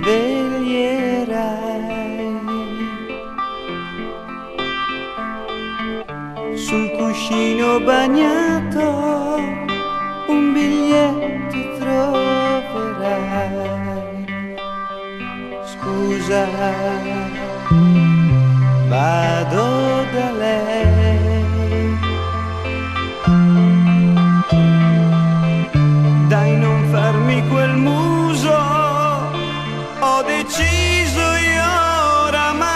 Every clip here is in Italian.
sveglierai sul cuscino bagnato, un biglietto troverai. Scusa, vado da lei. Dai, non farmi quel muso, ho deciso io oramai.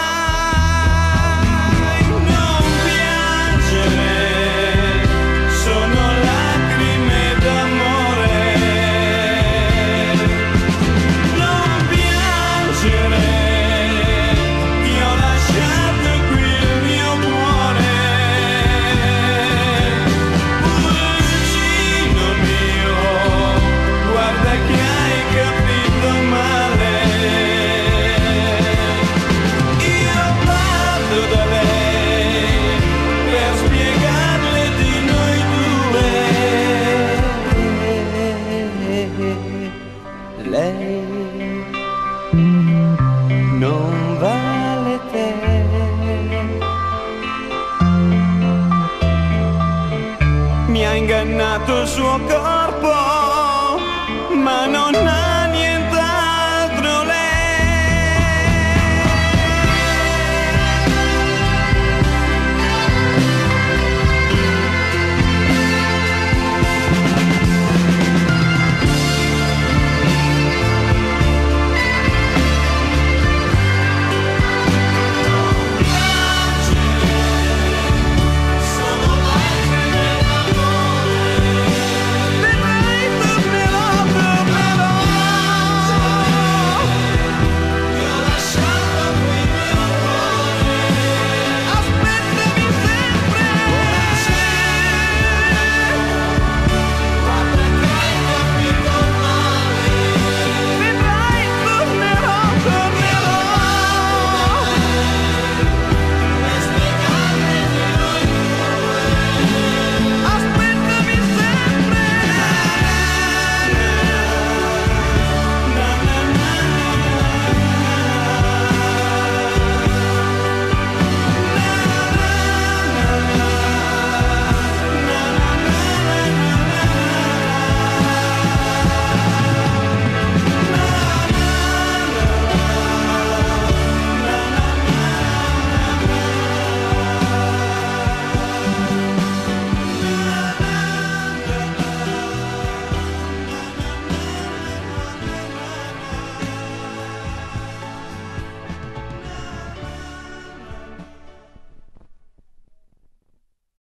Non piangere, sono lacrime d'amore. Non piangere, ti ho lasciato qui il mio cuore. Pulcino mio, guarda che hai capito male. Io vado da lei per spiegarle di noi due. Lei non vale te. Mi ha ingannato il suo corpo.